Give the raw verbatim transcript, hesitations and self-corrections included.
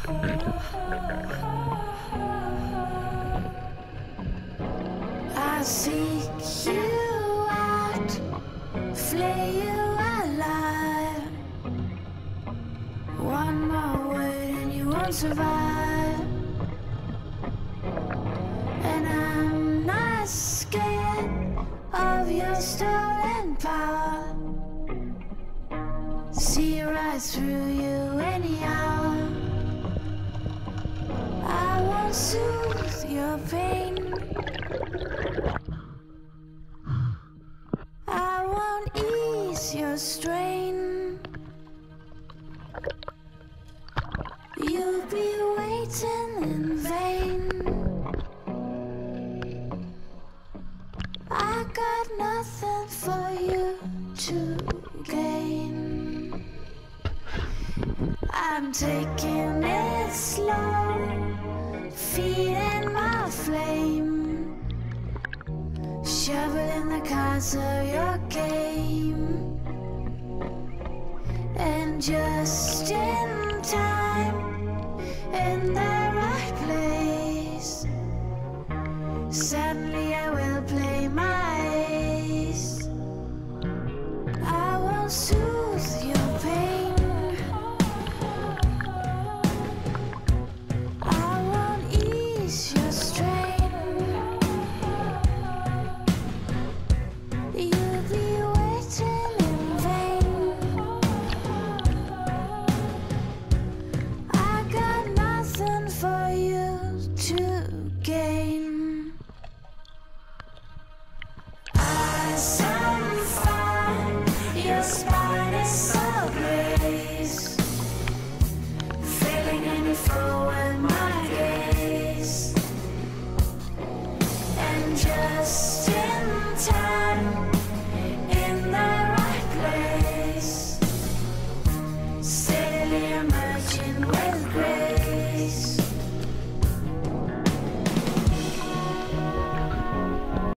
I seek you out, flay you alive. One more word and you won't survive. And I'm not scared of your stolen power. See right through you anyhow. I won't soothe your pain. I won't ease your strain. You'll be waiting in vain. I got nothing for you to gain. I'm taking it slow, feeding my flame, shoveling the cards of your game. And just in time, in the right place, suddenly I will play my ace. I won't soothe your pain. I won't ease your strain. You'll be waiting in vain. I got nothing for you to gain. Eyes on fire, your spine is ablaze, feeling any forward my gaze. And just in time, in the right place, steadily emerging with grace.